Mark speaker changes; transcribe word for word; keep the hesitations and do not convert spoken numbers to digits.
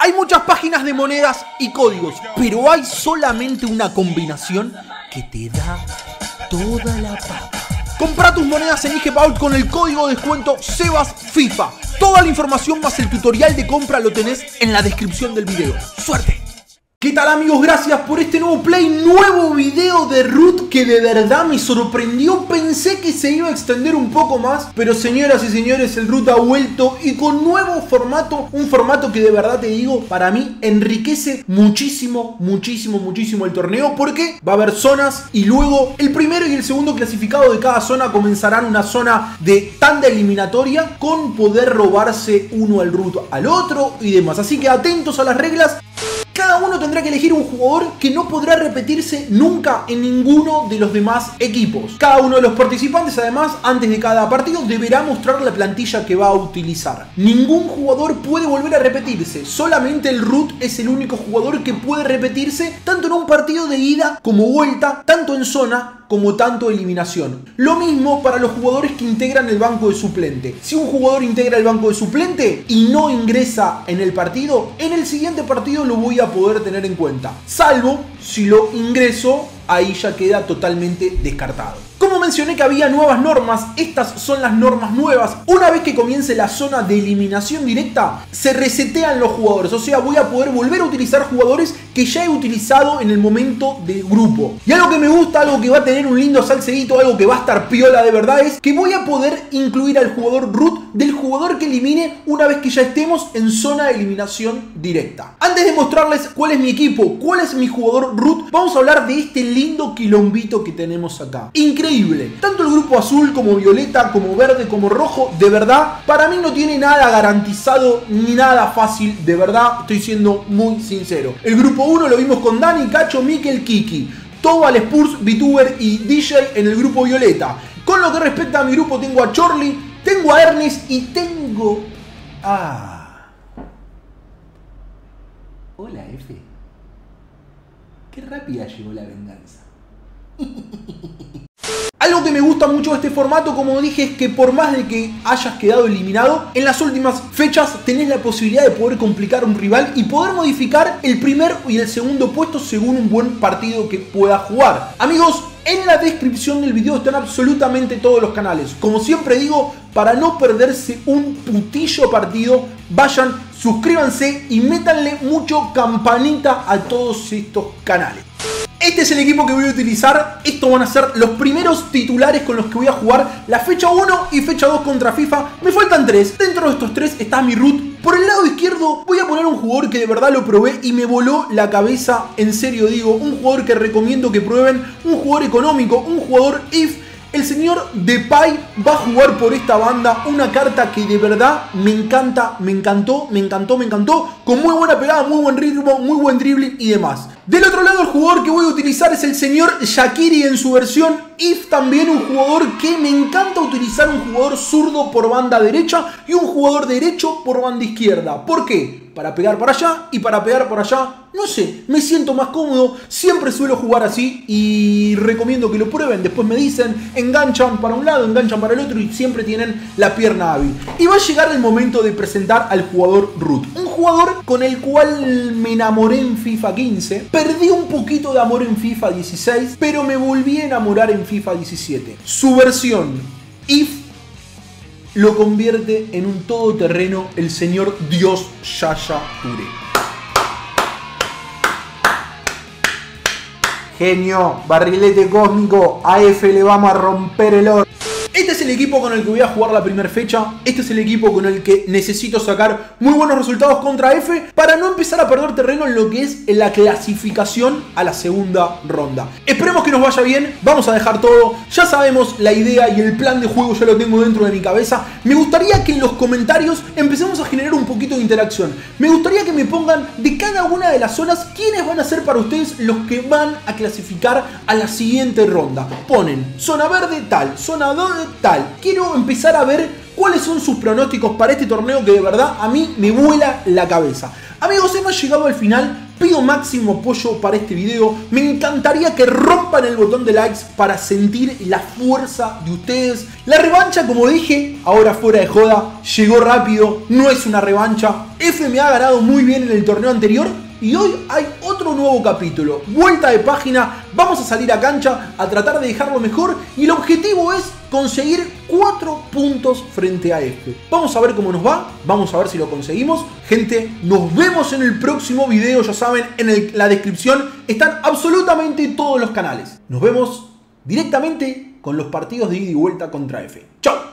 Speaker 1: Hay muchas páginas de monedas y códigos, pero hay solamente una combinación que te da toda la papa. Compra tus monedas en IGPaul con el código de descuento SEBASFIFA. Toda la información más el tutorial de compra lo tenés en la descripción del video. ¡Suerte! ¿Qué tal, amigos? Gracias por este nuevo play, nuevo video de Root que de verdad me sorprendió. Pensé que se iba a extender un poco más, pero señoras y señores, el Root ha vuelto y con nuevo formato, un formato que de verdad te digo, para mí enriquece muchísimo, muchísimo, muchísimo el torneo, porque va a haber zonas y luego el primero y el segundo clasificado de cada zona comenzarán una zona de tanda eliminatoria con poder robarse uno al Root al otro y demás. Así que atentos a las reglas. Cada uno tendrá que elegir un jugador que no podrá repetirse nunca en ninguno de los demás equipos. Cada uno de los participantes, además, antes de cada partido, deberá mostrar la plantilla que va a utilizar. Ningún jugador puede volver a repetirse. Solamente el Root es el único jugador que puede repetirse tanto en un partido de ida como vuelta, tanto en zona como tanto eliminación. Lo mismo para los jugadores que integran el banco de suplente. Si un jugador integra el banco de suplente y no ingresa en el partido, en el siguiente partido lo voy a poder tener en cuenta. Salvo si lo ingreso, ahí ya queda totalmente descartado. Como mencioné que había nuevas normas, estas son las normas nuevas. Una vez que comience la zona de eliminación directa, se resetean los jugadores. O sea, voy a poder volver a utilizar jugadores que ya he utilizado en el momento de grupo. Y algo que me gusta, algo que va a tener un lindo salseíto, algo que va a estar piola de verdad, es que voy a poder incluir al jugador Root del jugador que elimine una vez que ya estemos en zona de eliminación directa. Antes de mostrarles cuál es mi equipo, cuál es mi jugador Root, vamos a hablar de este lindo quilombito que tenemos acá. Increíble. Tanto el grupo azul como violeta, como verde, como rojo, de verdad, para mí no tiene nada garantizado ni nada fácil, de verdad, estoy siendo muy sincero. El grupo uno lo vimos con Dani, Cacho, Mikel, Kiki, Tobal, Spurs, VTuber y D J en el grupo violeta. Con lo que respecta a mi grupo, tengo a Chorly, tengo a Ernest y tengo a... Hola, F. Qué rápida llegó la venganza. Algo que me gusta mucho de este formato, como dije, es que por más de que hayas quedado eliminado, en las últimas fechas tenés la posibilidad de poder complicar a un rival y poder modificar el primer y el segundo puesto según un buen partido que pueda jugar. Amigos, en la descripción del video están absolutamente todos los canales. Como siempre digo, para no perderse un putillo partido, vayan, suscríbanse y métanle mucho campanita a todos estos canales. Este es el equipo que voy a utilizar. Estos van a ser los primeros titulares con los que voy a jugar la fecha uno y fecha dos contra FIFA. Me faltan tres. Dentro de estos tres está mi Root. Por el lado izquierdo voy a poner un jugador que de verdad lo probé y me voló la cabeza. En serio digo, un jugador que recomiendo que prueben. Un jugador económico, un jugador if. El señor Depay va a jugar por esta banda, una carta que de verdad me encanta, me encantó, me encantó, me encantó, con muy buena pegada, muy buen ritmo, muy buen dribbling y demás. Del otro lado, el jugador que voy a utilizar es el señor Shaqiri en su versión if, también un jugador que me encanta utilizar, un jugador zurdo por banda derecha y un jugador derecho por banda izquierda. ¿Por qué? Para pegar para allá y para pegar por allá, no sé, me siento más cómodo, siempre suelo jugar así y recomiendo que lo prueben. Después me dicen, enganchan para un lado, enganchan para el otro y siempre tienen la pierna hábil. Y va a llegar el momento de presentar al jugador Root, un jugador con el cual me enamoré en FIFA quince, perdí un poquito de amor en FIFA dieciséis, pero me volví a enamorar en FIFA diecisiete. Su versión if lo convierte en un todoterreno el señor Dios Yaya Touré. Genio, barrilete cósmico, a F le vamos a romper el oro. Este es el equipo con el que voy a jugar la primera fecha. Este es el equipo con el que necesito sacar muy buenos resultados contra F para no empezar a perder terreno en lo que es la clasificación a la segunda ronda. Esperemos que nos vaya bien. Vamos a dejar todo. Ya sabemos la idea y el plan de juego, ya lo tengo dentro de mi cabeza. Me gustaría que en los comentarios empecemos a generar un poquito de interacción. Me gustaría que me pongan de cada una de las zonas quiénes van a ser para ustedes los que van a clasificar a la siguiente ronda. Ponen zona verde tal, zona dos tal. Quiero empezar a ver cuáles son sus pronósticos para este torneo que de verdad a mí me vuela la cabeza. Amigos, hemos llegado al final. Pido máximo apoyo para este video. Me encantaría que rompan el botón de likes para sentir la fuerza de ustedes. La revancha, como dije, ahora fuera de joda, llegó rápido. No es una revancha. F me ha ganado muy bien en el torneo anterior. Y hoy hay otro nuevo capítulo. Vuelta de página. Vamos a salir a cancha a tratar de dejarlo mejor. Y el objetivo es conseguir cuatro puntos frente a F. Vamos a ver cómo nos va. Vamos a ver si lo conseguimos. Gente, nos vemos en el próximo video. Ya saben, en el, la descripción están absolutamente todos los canales. Nos vemos directamente con los partidos de ida y vuelta contra F. ¡Chao!